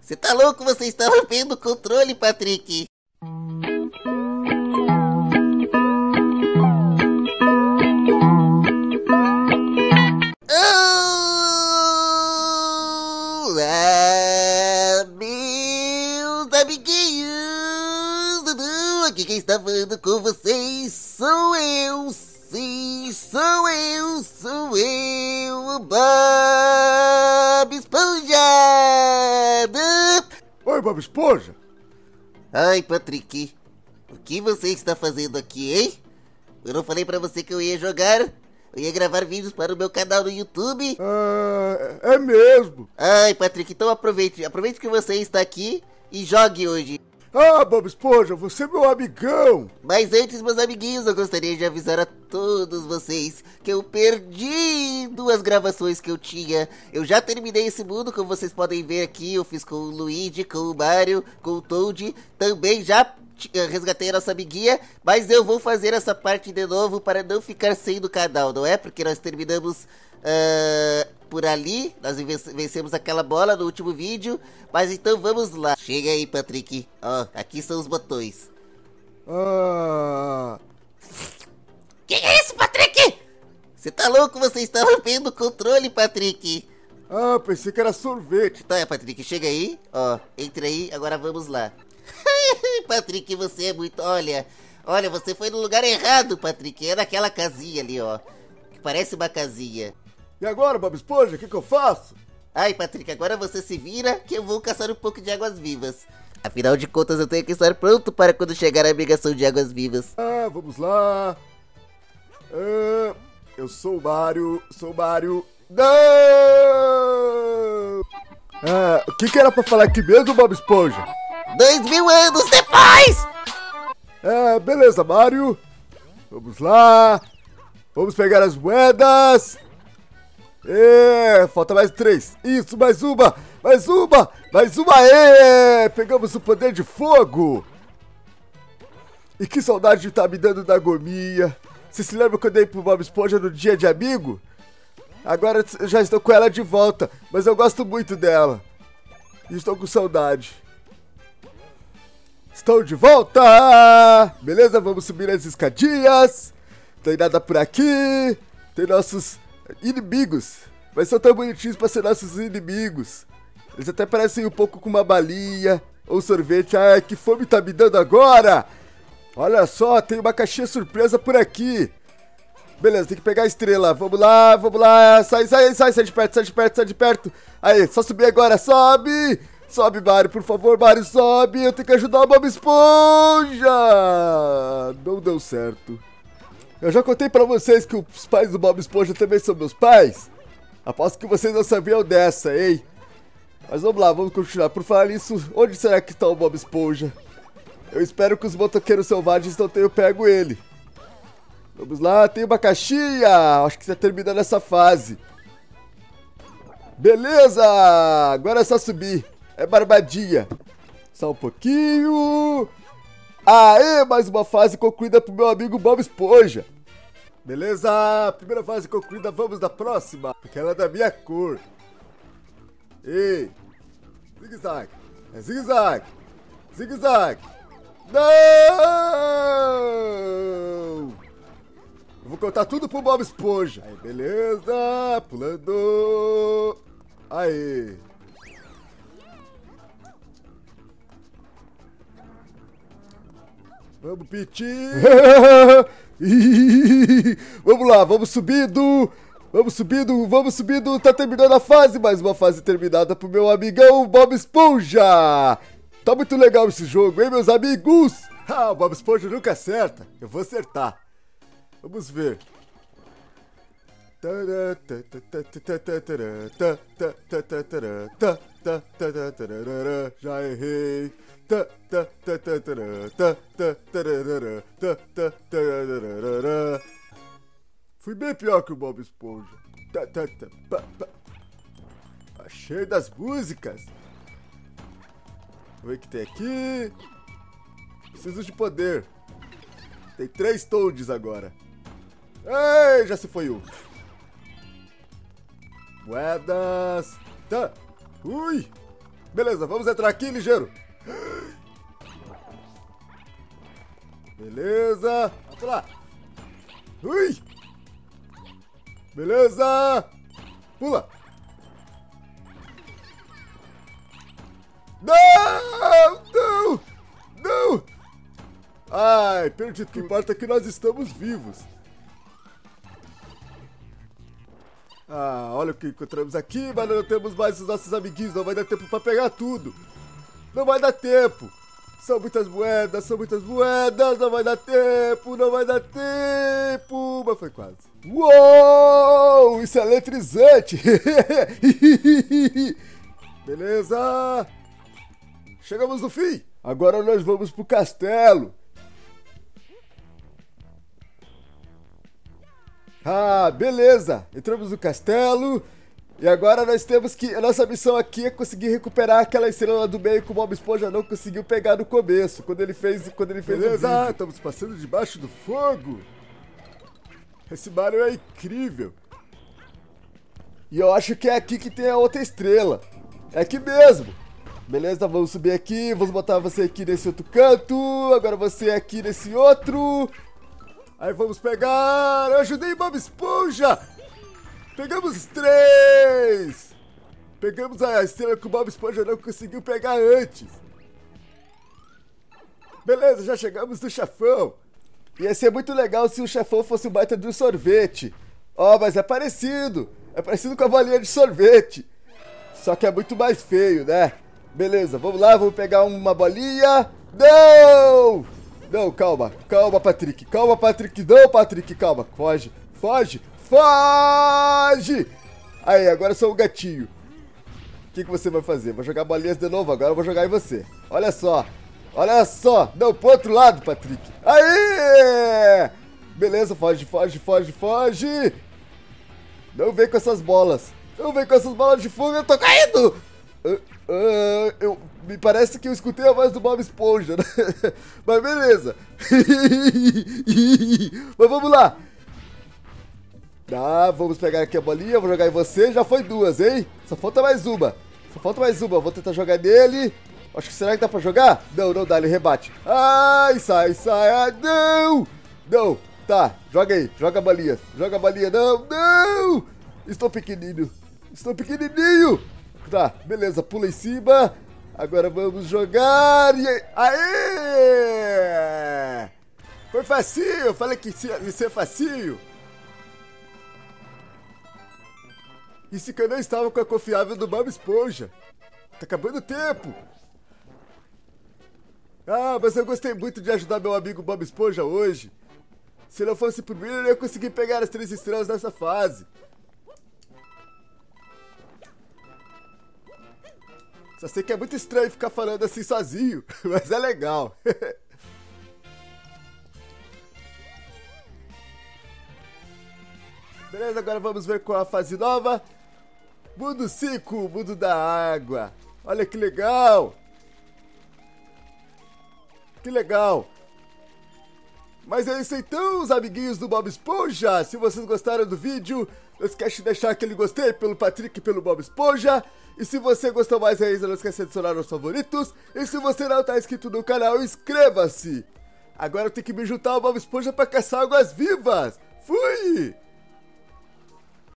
Você tá louco? Você está rompendo o controle, Patrick. Olá, meus amiguinhos. Aqui quem está falando com vocês sou eu. Sim, sou eu, o Bob Esponja. Oi, Bob Esponja. Ai, Patrick, o que você está fazendo aqui, hein? Eu não falei pra você que eu ia jogar? Eu ia gravar vídeos para o meu canal no YouTube? É mesmo. Ai, Patrick, então aproveite que você está aqui e jogue hoje. Ah, Bob Esponja, você é meu amigão. Mas antes, meus amiguinhos, eu gostaria de avisar a todos vocês que eu perdi 2 gravações que eu tinha. Eu já terminei esse mundo, como vocês podem ver aqui. Eu fiz com o Luigi, com o Mario, com o Toad. Também já resgatei a nossa amiguinha, mas eu vou fazer essa parte de novo para não ficar sem do canal, não é? Porque nós terminamos por ali, nós vencemos aquela bola no último vídeo, mas então vamos lá. Chega aí, Patrick, ó, aqui são os botões. Que é isso, Patrick? Você tá louco? Você está rompendo o controle, Patrick. Pensei que era sorvete. Tá, Patrick, chega aí, ó, entra aí, agora vamos lá. Patrick, você é muito... Olha, você foi no lugar errado, Patrick. É naquela casinha ali, ó, que parece uma casinha. E agora, Bob Esponja, o que eu faço? Ai, Patrick, agora você se vira que eu vou caçar um pouco de águas vivas. Afinal de contas, eu tenho que estar pronto para quando chegar a migração de águas vivas. Vamos lá. Eu sou o Mario, Não! O que era pra falar aqui mesmo, Bob Esponja? 2000 anos depois! Beleza, Mario. Vamos lá. Vamos pegar as moedas. Falta mais 3. Isso, mais uma. Pegamos o poder de fogo. E que saudade de estar me dando da gominha. Você se lembra que eu dei pro Bob Esponja no dia de amigo? Agora eu já estou com ela de volta, mas eu gosto muito dela. E estou com saudade. Estou de volta! Beleza, vamos subir as escadinhas. Tem nada por aqui. Tem nossos inimigos. Mas são tão bonitinhos pra ser nossos inimigos. Eles até parecem um pouco com uma balinha ou sorvete. Ai, que fome tá me dando agora! Olha só, tem uma caixinha surpresa por aqui. Beleza, tem que pegar a estrela. Vamos lá. Sai de perto. Aí, só subir agora, sobe! Sobe, Mario, por favor, Mario, sobe! Eu tenho que ajudar o Bob Esponja! Não deu certo. Eu já contei pra vocês que os pais do Bob Esponja também são meus pais. Aposto que vocês não sabiam dessa, hein? Mas vamos lá, vamos continuar. Por falar nisso, onde será que tá o Bob Esponja? Eu espero que os motoqueiros selvagens não tenham pego ele. Vamos lá, tem uma caixinha. Acho que está terminando essa fase. Beleza, agora é só subir. É barbadinha. Só um pouquinho. Aê, mais uma fase concluída pro meu amigo Bob Esponja. Beleza, primeira fase concluída, vamos na próxima. Porque ela é da minha cor. Ei, zigue-zague. É zigue-zague. Não! Eu vou contar tudo pro Bob Esponja. Aí, beleza, pulando. Aí. Vamos, Piti. Vamos lá, vamos subindo. Tá terminando a fase. Mais uma fase terminada pro meu amigão Bob Esponja. Tá muito legal esse jogo, hein, meus amigos? O Bob Esponja nunca acerta. Eu vou acertar. Vamos ver. Já errei. Fui bem pior que o Bob Esponja. Cheio das músicas. Vamos ver o que tem aqui. Preciso de poder. Tem 3 Toads agora. Ei, já se foi um. Moedas. Ui. Beleza, vamos entrar aqui, ligeiro. Beleza. Vamos lá. Ui. Beleza. Pula. Não, não, não. Ai, perdi. O que importa é que nós estamos vivos. Ah, olha o que encontramos aqui, mas não temos mais os nossos amiguinhos. Não vai dar tempo pra pegar tudo. Não vai dar tempo. São muitas moedas, não vai dar tempo, não vai dar tempo. Mas foi quase. Uou, isso é eletrizante. Beleza. Chegamos no fim. Agora nós vamos pro castelo. Ah, beleza. Entramos no castelo. E agora nós temos que... A nossa missão aqui é conseguir recuperar aquela estrela do meio que o Bob Esponja não conseguiu pegar no começo. Quando ele fez beleza, o vídeo. Estamos passando debaixo do fogo. Esse Mario é incrível. E eu acho que é aqui que tem a outra estrela. É aqui mesmo. Beleza, vamos subir aqui. Vamos botar você aqui nesse outro canto. Agora você aqui nesse outro. Aí vamos pegar... Eu ajudei Bob Esponja. Pegamos 3. Pegamos a estrela que o Bob Esponja não conseguiu pegar antes. Beleza, já chegamos no chefão. Ia ser muito legal se o chefão fosse o baita de um sorvete. Ó, mas é parecido. É parecido com a bolinha de sorvete. Só que é muito mais feio, né? Beleza, vamos lá, vamos pegar uma bolinha. Não! Não, calma, calma, Patrick. Calma, Patrick. Não, Patrick, calma. Foge, foge, foge! Aí, agora eu sou o gatinho. O que você vai fazer? Vou jogar bolinhas de novo, agora eu vou jogar em você. Olha só. Olha só. Não, pro outro lado, Patrick. Aí! Beleza, foge, foge, foge, foge. Não vem com essas bolas. Não vem com essas bolas de fogo, eu tô caindo! Me parece que eu escutei a voz do Bob Esponja, né? Mas beleza. Mas vamos lá. Tá, vamos pegar aqui a bolinha, vou jogar em você. Já foi 2, hein? Só falta mais uma. Só falta mais uma. Vou tentar jogar nele. Acho que será que dá pra jogar? Não, não dá, ele rebate. Ai, sai, sai. Ai, não! Não, tá, joga aí. Joga a bolinha. Joga a bolinha. Não, não! Estou pequenininho. Estou pequenininho. Tá, beleza, pula em cima. Agora vamos jogar e... Aê! Foi facinho, eu falei que ia ser facinho. Isso que eu não estava com a confiável do Bob Esponja. Tá acabando o tempo. Ah, mas eu gostei muito de ajudar meu amigo Bob Esponja hoje. Se não fosse por mim, eu não ia conseguir pegar as 3 estrelas nessa fase. Só sei que é muito estranho ficar falando assim sozinho, mas é legal. Beleza, agora vamos ver qual a fase nova. Mundo 5, mundo da água. Olha que legal. Que legal. Mas é isso então, os amiguinhos do Bob Esponja. Se vocês gostaram do vídeo, não esquece de deixar aquele gostei pelo Patrick e pelo Bob Esponja. E se você gostou mais ainda, não esquece de adicionar os favoritos. E se você não está inscrito no canal, inscreva-se. Agora eu tenho que me juntar ao Bob Esponja para caçar águas vivas. Fui!